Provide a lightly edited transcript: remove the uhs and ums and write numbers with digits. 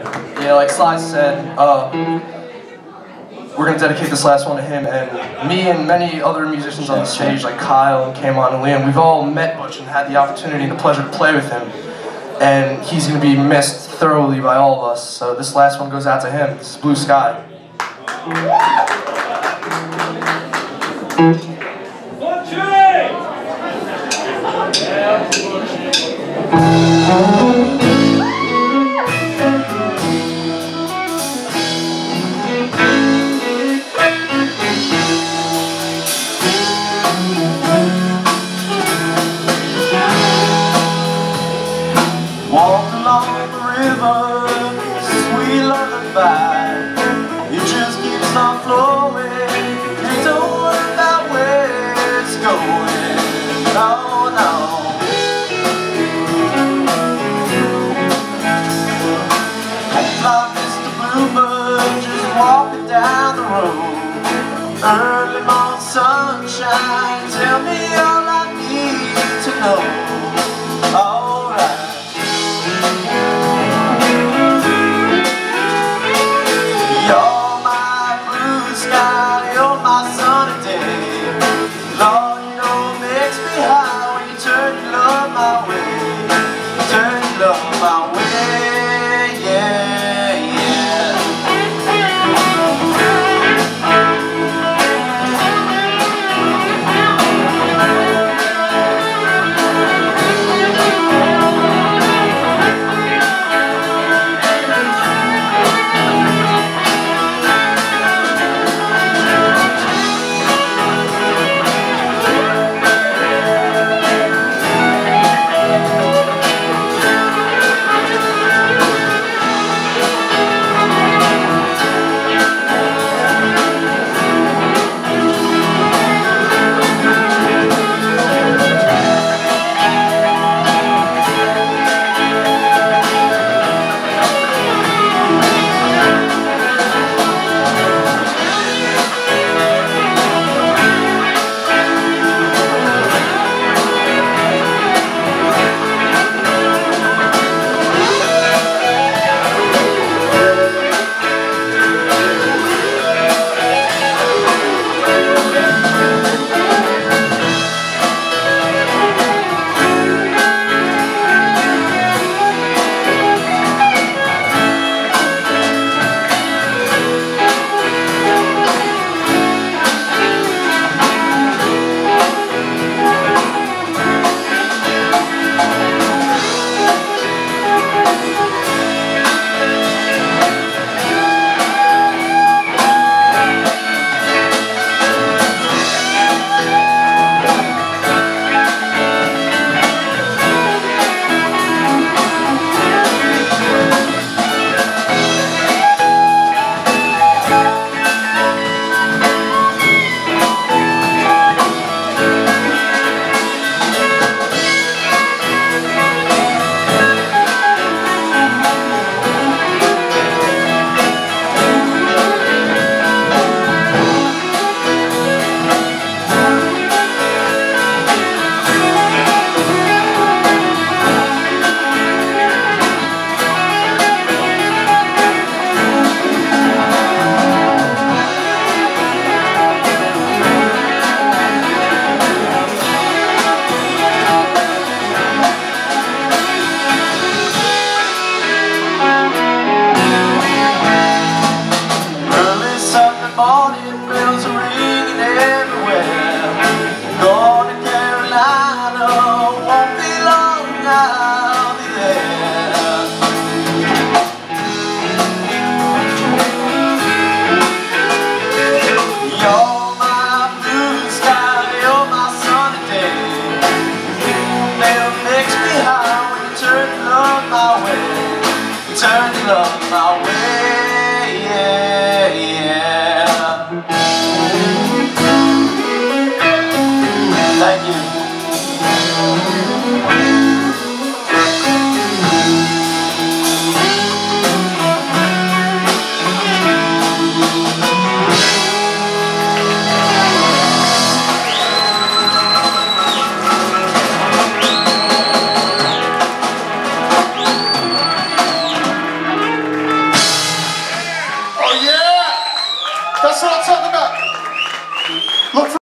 Yeah, like Sly said, we're going to dedicate this last one to him, and me and many other musicians on the stage, like Kyle and Kamon and Liam, we've all met Butch and had the opportunity and the pleasure to play with him, and he's going to be missed thoroughly by all of us, so this last one goes out to him. This is Blue Sky. 1, 2! Walk along the river, sweet lullaby. It just keeps on flowing. You don't worry about where it's going. No, no. Like Mr. Bluebird just walking down the road. Early morning sunshine, tell me all I need to know. Alright. You're my blue sky, you're my sunny day. Lord, you know it makes me high when you turn your love my way. Turn your love my way, yeah, yeah. Turn your love my way, yeah, yeah. Thank you. That's what I'm talking about. Look for